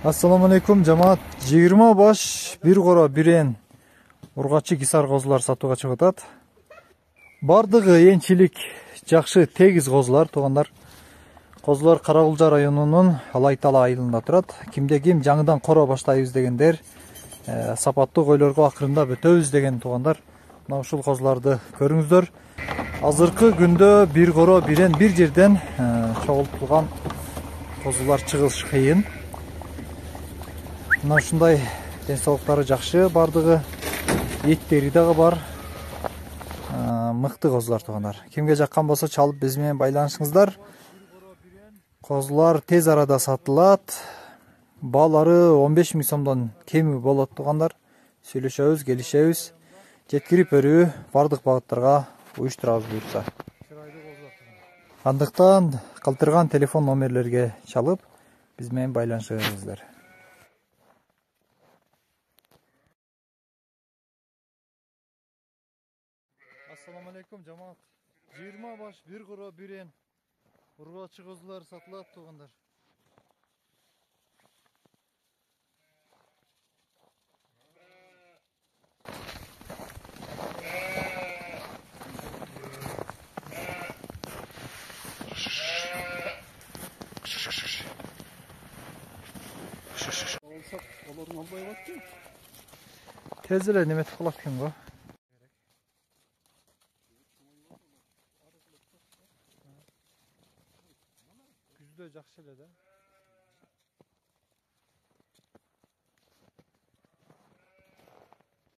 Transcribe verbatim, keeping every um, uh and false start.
Assalamu alaikum жамаат. жыйырма баш bir кора бирен ургачы кисар козулар сатууга чыгып атат. Бардыгы энчилик жакшы тегиз козулар, туугандар. Козулар Каракулжа районунун Алайтала айылында турат. Кимде ким жаңыдан кора баштайбыз дегендер, сапаттуу койлорго акырында бөтөбүз деген туугандар, мына ушул козуларды көрүңүздөр. Азыркы күндө bir кора бирен bir жерден чогултулган козулар чыгыш кыйын. Мына ушундай денсаулыктары жакшы, бардыгы эттери дагы бар. Мыкты козулар туугандар. Кимге жаккан болсо чалып биз менен байланышыңыздар. Козулар тез арада сатылат. Баалары он беш миң сомдон кеми болот туугандар. Сүйлөшөбүз, келишебиз. Жеткирип берүү бардык багыттарга уюштурабыз буюрса. Андыктан калтырган телефон номерлерге чалып биз менен байланышыңыздар. Assalamu alaikum жамаат. жыйырма баш bir кора бирен ургачы козулар сатылат туугандар. Alsak onların almaya bak ki. Tez эле неметип калат экен го. Күздө жакшы эле да.